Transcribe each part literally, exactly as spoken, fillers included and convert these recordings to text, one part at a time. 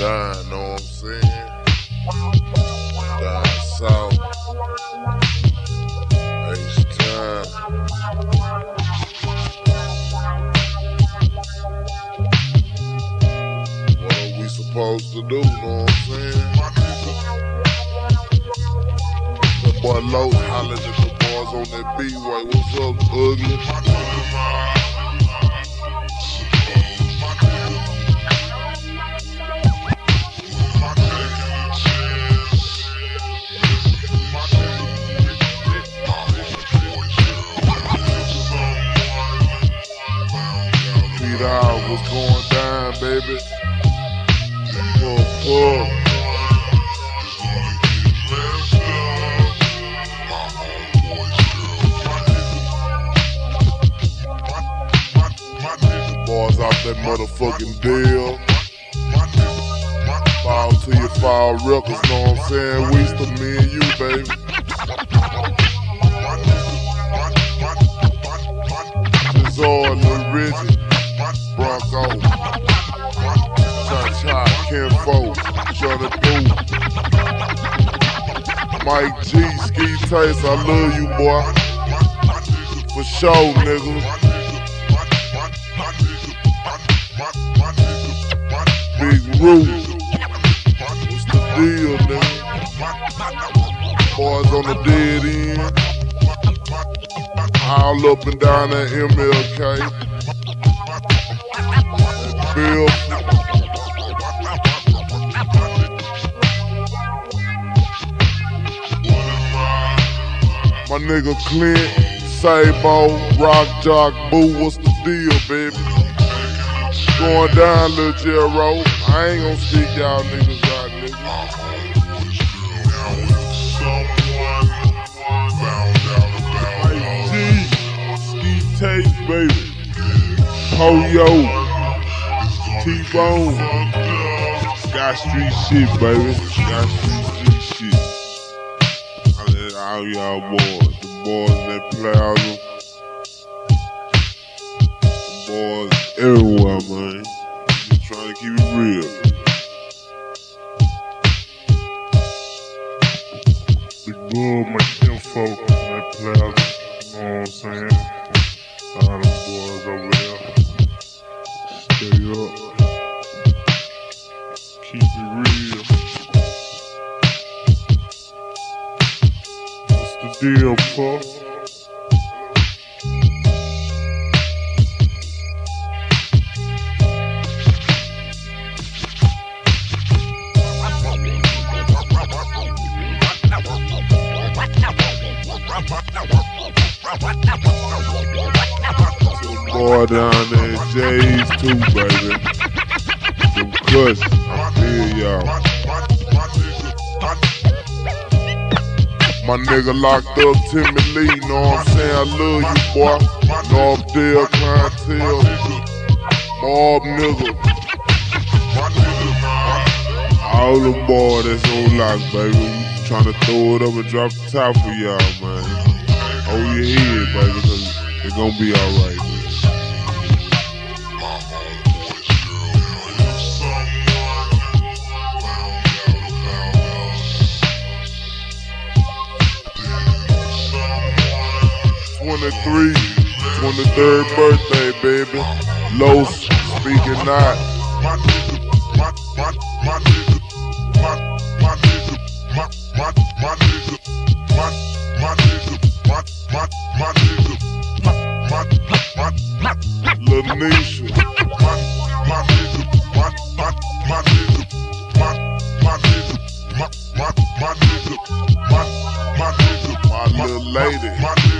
down, know what I'm saying? Down south. H-Time. What are we supposed to do, know what I'm saying? That boy Low hollering at the boys on that B-way. What's up, ugly? What's going down, baby? Pull, pull. Boys off that motherfucking deal. Fall to your fall records, know what I'm saying? We still me and you, baby. Zord, Lil Reggie. Bronco, Cha-Cha, Kenfo, Johnny Boo, Mike G, Ski Taste, I love you, boy. For sure, nigga. Big Roo, what's the deal, nigga? Boys on the dead end, all up and down that M L K. Bill. My nigga Clint, Sabo, Rock Jock, Boo, what's the deal, baby? Going down, Lil Jero. I ain't gon' stick y'all niggas out, nigga. G, Ski Tape, baby. Poyo. T-Bone, Sky Street shit, baby. Sky Street shit. I let all y'all boys, the boys that plaza, the boys everywhere, man. Just trying to keep it real. Big Bull, my info, that plaza, you know what I'm saying? All them boys over there. Stay up. Keep it real. What's the deal, Puff? Boy down there in J's too, baby. Them cuss, I feel y'all. My nigga locked up, Timmy Lee, know what I'm saying? I love you, boy. North Dale clientele, mob nigga. All them boys that's on lock, baby. We tryna throw it up and drop the top for y'all, man. Hold your head, baby, cause it's gonna be alright. twenty-three, twenty-third birthday, baby. Low speaking not. Lanisha. My little lady.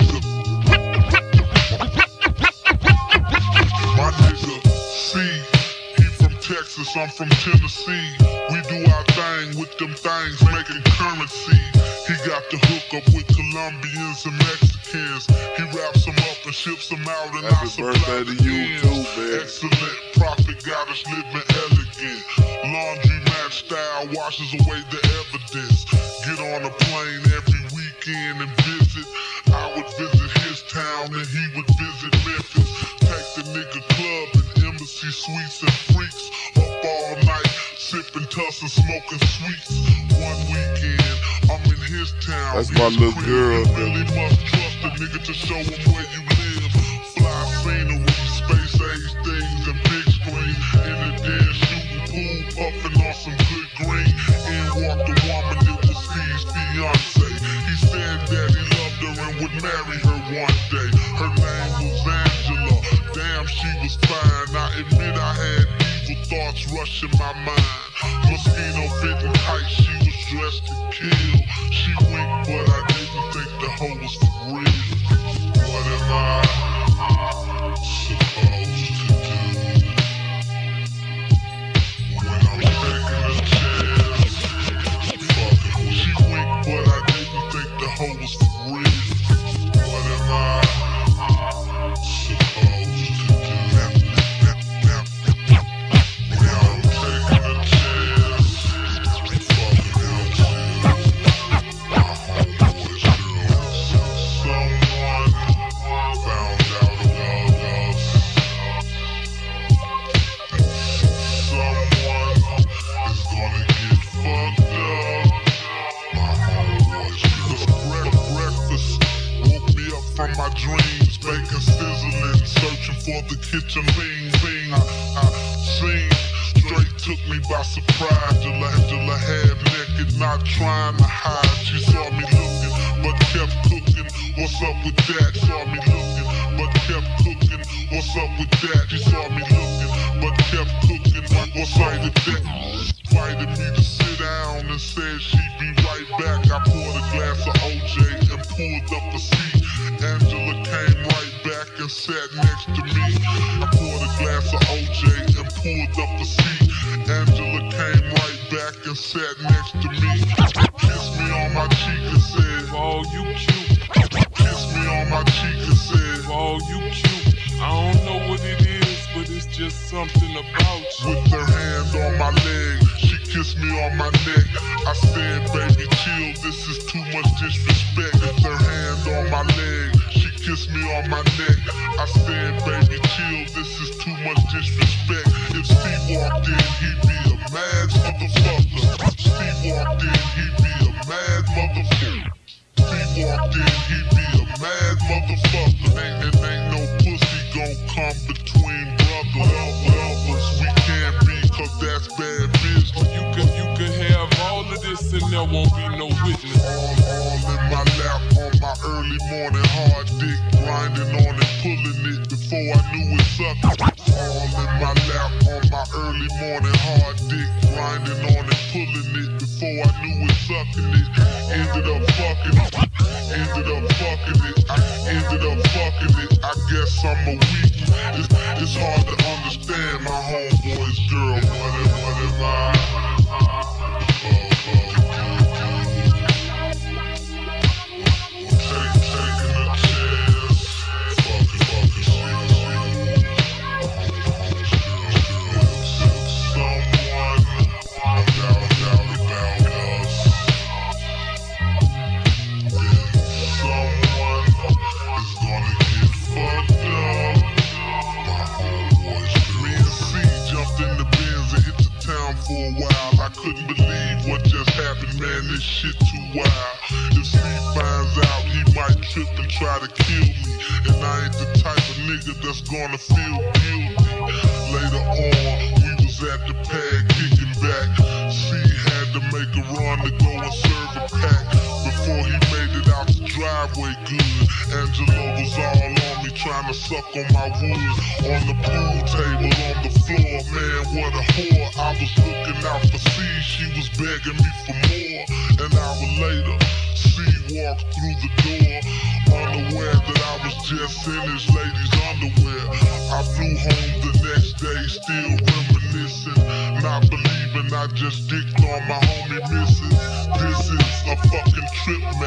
Texas, I'm from Tennessee. We do our thing with them things, making currency. He got the hook up with Colombians and Mexicans. He wraps them up and ships them out, and I supply birthday to you too, man. Excellent profit, got us living elegant. Laundry mat style washes away the evidence. Get on a plane every weekend and visit. I would visit his town and he would visit Memphis. Take the nigga club and embassy suites and freaks up all night, sipping cussing, smoking sweets. One weekend, I'm in his town. That's my little girl. You really must trust a nigga to show him where you live. Fly scenery, space age things and big screens. In the den, shooting pool, puffing on some good green. In walked the woman, it was Steve's fiance. He said that he loved her and would marry her one day. Her name was Angela. Damn, she was fine. I admit I had evil thoughts rushing my mind. Mosquito fitting tight, she was dressed to kill. She winked, but I didn't think the hoe was for real. What am I supposed to do when I'm taking a chance? Fucking, she winked, but I didn't think the hoe was for real. What am I supposed to do when I'm taking a chance? Fucking out my homeboy's girl. Someone found out about us. Someone is gonna get fucked up. My homeboy's girl. Breakfast woke me up from my dreams. Bacon sizzling, searching for the kitchen bean. Bean I, I seen straight took me by surprise. Angela half naked, not trying to hide. She saw me looking, but kept cooking. What's up with that? Saw me looking, but kept cooking. What's up with that? She saw me looking, but kept cooking. What's up with that? Invited me to sit down and said she'd be right back. I poured a glass of O J and pulled up a seat. Angela came right back and sat next to me. I poured a glass of O J and pulled up a seat. Angela came right back and sat next to me. Kissed me on my cheek and said, "Oh, you cute." Kissed me on my cheek and said, "Oh, you cute." I don't know what it is, but it's just something about you. with her hand on my leg, she kissed me on my neck. I said, baby, chill, this is too much disrespect. With her hand on my leg, she kissed me on my neck. I said, baby, chill, this is too much disrespect. If Steve walked in, he'd be a mad motherfucker. Steve walked in, he'd be a mad motherfucker. Steve walked in, he'd be a mad motherfucker. Ain't, and ain't no pussy gon' come between brothers. Lovers, we can't be, cause that's bad business. You could, you could have all of this and there won't be no witness. All, all in my lap on my early morning hard dick, grinding on it, pulling it before I knew it sucked. All in my lap on my early morning hard dick, grinding on it, pulling it before I knew it sucking it. Ended up fucking it, ended up fucking it, I ended up fucking it. I guess I'm a weak. It's, it's hard to understand my homeboy's girl. What am, what am I? Oh, oh. Take, taking a chance. Fucking, fucking shit. Someone found out about us. Someone is gonna get fucked up. My homeboys, me and C jumped in the Benz and hit the town for a while. I couldn't believe what just happened, man. This shit too wild. If Steve finds out, he might trip and try to kill me. And I ain't the type of nigga that's gonna feel guilty. Later on, we was at the pad kicking back. C had to make a run to go and serve a pack before he made it out the driveway good. Angela was all on me trying to suck on my wood. On the pool table, on the floor, man, what a whore. I was looking out for C, she was begging me for more. An hour later, C walked through the door, unaware that I was just in his lady's underwear. I flew home the next day, still reminiscing, not believing I just dicked on my homie missus. This is a fucking trip, man.